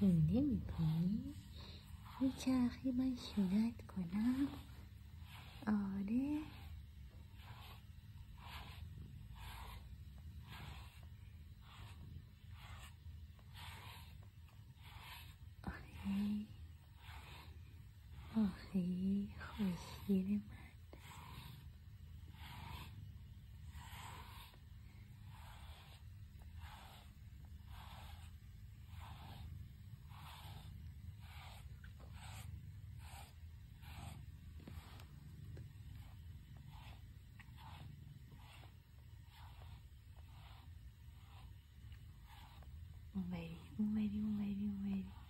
شونه میکنی؟ میچرخی من شونت کنم؟ آره آخی آخی خوشگیر من. اونوری اونوری اونوری اونوری